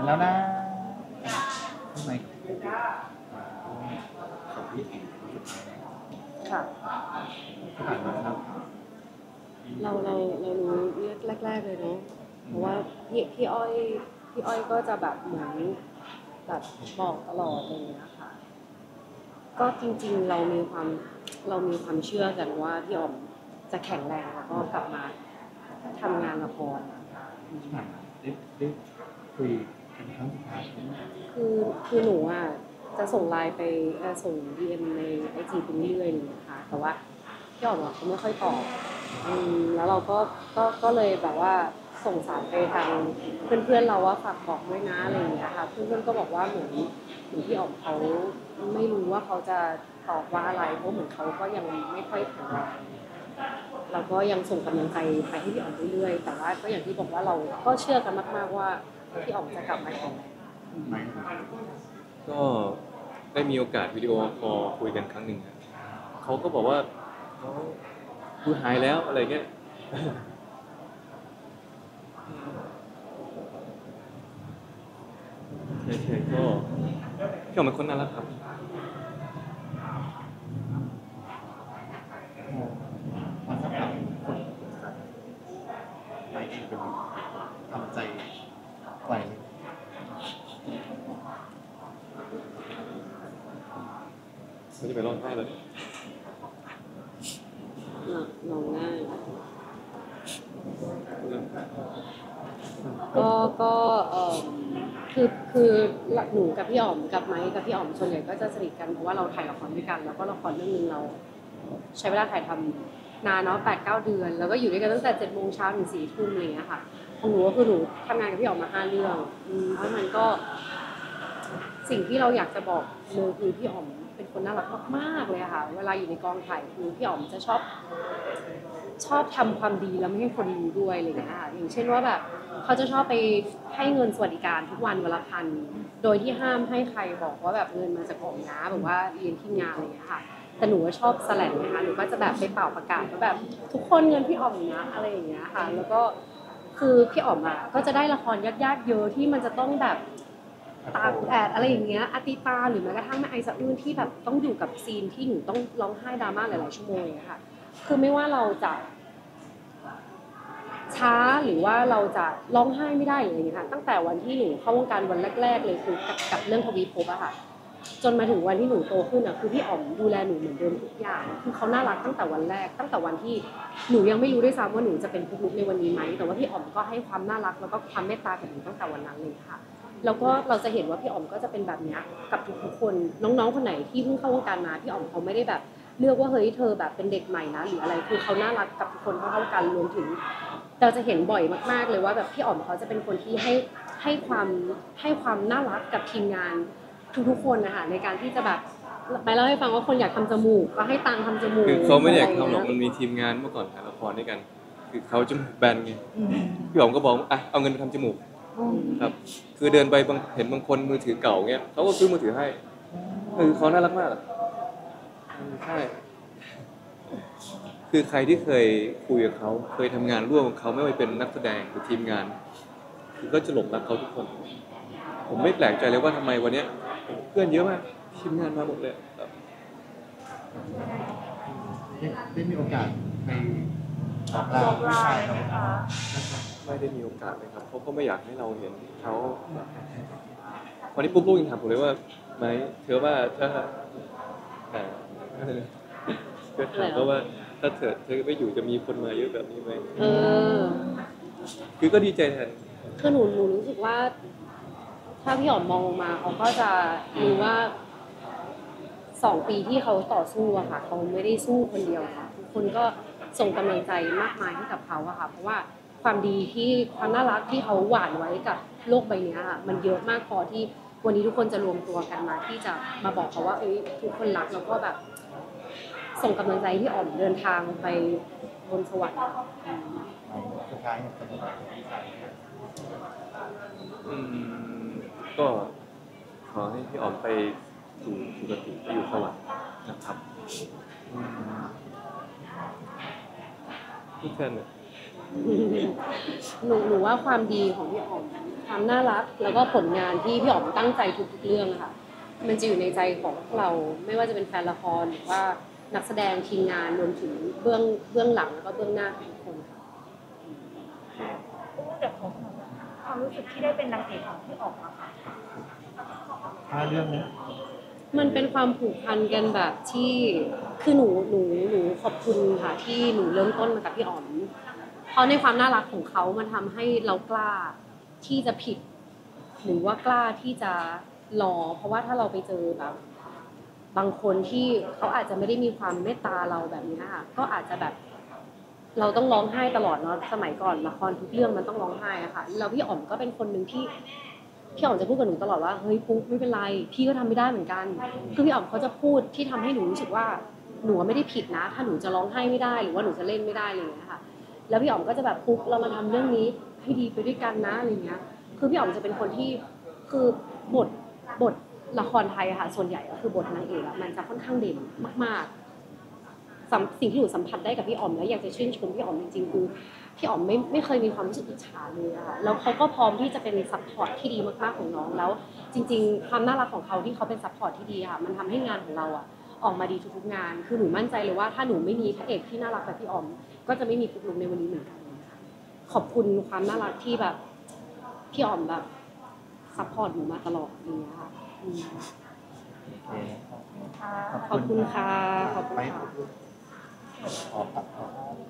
แล้วนะทำไมของพี่ถึงค่ะที่ผ่านมาครับเรารู้แรกๆเลยเนาะเพราะว่าพี่อ้อยก็จะแบบเหมือนแบบบอกตลอดอะไรอย่างเงี้ยค่ะก็จริงๆเรามีความเชื่อกันว่าพี่อ๋อมจะแข็งแรงแล้วก็กลับมาทำงานละครที่ผ่านมาได้คุยกันครั้งสุดท้ายไหมคือหนูอ่ะจะส่งไลน์ไปส่ง DM ในไอจีไปเรื่อยๆเลยนะคะแต่ว่าพี่อ๋อมเขาไม่ค่อยตอบแล้วเราก็เลยแบบว่าส่งสารไปทางเพื่อนๆเราว่าฝากบอกด้วยนะอะไรอย่างเงี้ยค่ะเพื่อนๆก็บอกว่าเหมือนพี่อ๋อมเขาไม่รู้ว่าเขาจะตอบว่าอะไรเพราะเหมือนเขาก็ยังไม่ค่อยแข็งแรงเราก็ยังส่งกำลังใจไปให้พี่อ๋อมเรื่อยๆแต่ว่าก็อย่างที่บอกว่าเราก็เชื่อกันมากๆว่าพี่อ๋อมจะกลับมาแข็งแรงไม่ก็ได้มีโอกาสวิดีโอคอลคุยกันครั้งหนึ่งครับเขาก็บอกว่าเขาคือหายแล้วอะไรเงี้ยเฉยๆก็พี่อ๋อมเป็นคนน่ารักครับมันก็ทำคนไม่เองเป็นทำใจไหวไม่ได้ไปร้องไห้เลยร้องง่ายก็คือหนูกับพี่อ๋อมกับไม้กับพี่อ๋อมส่วนใหญ่ก็จะสนิทกันเพราะว่าเราถ่ายละครด้วยกันแล้วก็ละครเรื่องนึงเราใช้เวลาถ่ายทำนานเนาะ8-9 เดือนแล้วก็อยู่ด้วยกันตั้งแต่7 โมงเช้าถึง4 ทุ่มอะไรอย่างเงี้ยค่ะของหนูก็คือหนูทำงานกับพี่อ๋อมมา5 เรื่องเพราะมันก็สิ่งที่เราอยากจะบอกเลยคือพี่อ๋อมเป็นคนน่ารักมากๆเลยค่ะเวลาอยู่ในกองถ่ายคือพี่อ๋อมจะชอบทำความดีแล้วไม่ให้คนรู้ด้วยอะไรอย่างเงี้ยค่ะอย่างเช่นว่าแบบเขาจะชอบไปให้เงินสวัสดิการทุกวันละ1,000โดยที่ห้ามให้ใครบอกว่าแบบเงินมาจากผมนะแบบว่าเรียนที่งานอะไรอย่างเงี้ยค่ะแต่หนูชอบแสลงนะคะหนูก็จะแบบไปเป่าประกาศว่าแบบทุกคนเงินพี่อ๋อมนะอะไรอย่างเงี้ยค่ะแล้วก็คือพี่อ๋อมอ่ะก็จะได้ละครยากๆเยอะที่มันจะต้องแบบตากแดดอะไรอย่างเงี้ยอาติตาหรือแม้กระทั่งแม่ไอสะอื้นที่แบบต้องอยู่กับซีนที่หนูต้องร้องไห้ดราม่าหลายๆชั่วโมงอย่างเงี้ยค่ะคือไม่ว่าเราจะช้าหรือว่าเราจะร้องไห้ไม่ได้หรืออะไรอย่างเงี้ยค่ะตั้งแต่วันที่หนูเข้าวงการวันแรกๆเลยคือกับเรื่องทวีภพอะค่ะจนมาถึงวันที่หนูโตขึ้นอะคือพี่อ๋อมดูแลหนูเหมือนเดิมทุกอย่างคือเขาน่ารักตั้งแต่วันแรกตั้งแต่วันที่หนูยังไม่รู้ด้วยซ้ำว่าหนูจะเป็นปุ๊กลุกในวันนี้ไหมแต่ว่าพี่อ๋อมก็ให้ความน่ารักแล้วก็ความเมตตากับหนูตั้งแต่วันนั้นเลยค่ะแล้วก็เราจะเห็นว่าพี่อ๋อมก็จะเป็นแบบนี้กับทุกๆคนน้องๆคนไหนที่เพิ่งเข้าวงการมาพี่อ๋อมเขาไม่ได้แบบเลือกว่าเฮ้ยเธอแบบเป็นเด็กใหม่นะหรืออะไรคือเขาน่ารักกับทุกคนเข้ากันรวมถึงเราจะเห็นบ่อยมากๆเลยว่าแบบพี่อ๋อมเขาจะเป็นคนที่ให้ความน่ารักกับทีมงานทุกๆคนนะคะในการที่จะแบบไปเล่าให้ฟังว่าคนอยากทำจมูกก็ให้ตังค์ทำจมูกคือเขาไม่ได้อยากทำหรอกมันมีทีมงานเมื่อก่อนถ่ายละครด้วยกันคือเขาจมูกแบนไงพี่อ๋อมก็บอกอ่ะเอาเงินไปทำจมูกครับคือเดินไปเห็นบางคนมือถือเก่าเงี้ยเขาก็ซื้อมือถือให้คือเขาน่ารักมากใช่คือใครที่เคยคุยกับเขาเคยทำงานร่วมกับเขาไม่ว่าเป็นนักแสดงหรือทีมงานคือก็จะหลงรักเขาทุกคนผมไม่แปลกใจเลยว่าทำไมวันนี้เพื่อนเยอะมากทีมงานมาหมดเลยครับได้มีโอกาสไปบอกลาผู้ชายเราไม่ได้มีโอกาสเลยครับเขาก็ไม่อยากให้เราเห็นเขาวันนี้ปุ๊บลูกยังถามผมเลยว่าไหมเธอว่าถ้าเธอถามเขาว่าถ้าเธอไม่อยู่จะมีคนมาเยอะแบบนี้ไหมคือก็ดีใจแทนคือหนูรู้สึกว่าถ้าพี่อ๋อมมองลงมาเขาก็จะรู้ว่า2 ปีที่เขาต่อสู้อะค่ะเขาไม่ได้สู้คนเดียวค่ะทุกคนก็ส่งกำลังใจมากมายให้กับเขาอะค่ะเพราะว่าความดีที่ความน่ารักที่เขาหว่านไว้กับโลกใบนี้ค่ะมันเยอะมากพอที่วันนี้ทุกคนจะรวมตัวกันมาที่จะมาบอกเขาว่าทุกคนรักแล้วก็แบบส่งกำลังใจที่อ๋อมเดินทางไปบนสวรรค์สุดท้ายจะบอกก็ขอให้พี่อ๋อมไปสู่สุคติไปอยู่สวรรค์นะครับทุกท่านหนูว่าความดีของพี่อ๋อมความน่ารักแล้วก็ผลงานที่พี่อ๋อมตั้งใจทุกๆเรื่องอะค่ะมันจะอยู่ในใจของพวกเราไม่ว่าจะเป็นแฟนละครหรือว่านักแสดงทีมงานรวมถึงเบื้องหลังแล้วก็เบื้องหน้าของทุกคนค่ะเดี๋ยวผมความรู้สึกที่ได้เป็นนางเอกของพี่ออกมาค่ะถ้าเรื่องนี้มันเป็นความผูกพันกันแบบที่คือหนูขอบคุณค่ะที่หนูเริ่มต้นมากับพี่อ๋อมเพราะในความน่ารักของเขามันทำให้เรากล้าที่จะผิดหรือว่ากล้าที่จะรอเพราะว่าถ้าเราไปเจอแบบบางคนที่เขาอาจจะไม่ได้มีความเมตตาเราแบบนี้ค่ะก็อาจจะแบบเราต้องร้องไห้ตลอดเนาะสมัยก่อนละครทุกเรื่องมันต้องร้องไห้อะค่ะแล้วพี่อ๋อมก็เป็นคนหนึ่งที่ พี่อ๋อมจะพูดกับหนูตลอดว่าเฮ้ยปุ๊กไม่เป็นไรพี่ก็ทำไม่ได้เหมือนกันคือพี่อ๋อมเขาจะพูดที่ทำให้หนูรู้สึกว่าหนูไม่ได้ผิดนะ ถ้าหนูจะร้องไห้ไม่ได้หรือว่าหนูจะเล่นไม่ได้อะไรอย่างเงี้ยค่ะแล้วพี่อ๋อมก็จะแบบปุ๊กเรามาทำเรื่องนี้ให้ดีไปด้วยกันนะอะไรเงี้ยคือพี่อ๋อมจะเป็นคนที่คือบทละครไทยอะค่ะส่วนใหญ่ก็คือบทนางเอกอะมันจะค่อนข้างเด่นมากๆสิ่งที่หนูสัมผัสได้กับพี่อ๋อมและอยากจะชื่นชมพี่อ๋อมจริงๆคือ พี่อ๋อมไม่เคยมีความรู้สึกอิจฉาเลยอะค่ะแล้วเขาก็พร้อมที่จะเป็นซัพพอร์ตที่ดีมากๆของน้องแล้วจริงๆความน่ารักของเขาที่เขาเป็นซัพพอร์ตที่ดีค่ะมันทำให้งานของเราอะออกมาดีทุกๆงานคือหนูมั่นใจเลยว่าถ้าหนูไม่มีพระเอกที่น่ารักแบบพี่อ๋อมก็จะไม่มีปุ๊กลุกในวันนี้เหมือนกันค่ะขอบคุณความน่ารักที่แบบพี่อ๋อมแบบซัพพอร์ตหนูมาตลอดอย่างเงี้ยค่ะอืมโอเคค่ะขอบคุณค่ะขอบคุณไปค่ะขอ